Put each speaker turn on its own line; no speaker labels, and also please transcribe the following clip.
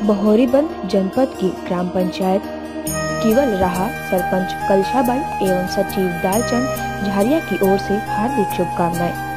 बहोरीबंद जनपद की ग्राम पंचायत केवल रहा सरपंच कलशाबाई एवं सचिव दालचंद झारिया की ओर से हार्दिक शुभकामनाएं।